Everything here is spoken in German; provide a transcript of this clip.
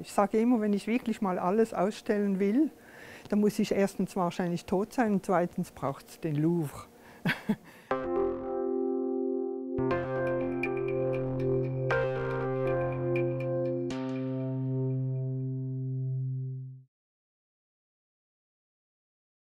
Ich sage immer, wenn ich wirklich mal alles ausstellen will, dann muss ich erstens wahrscheinlich tot sein und zweitens braucht es den Louvre.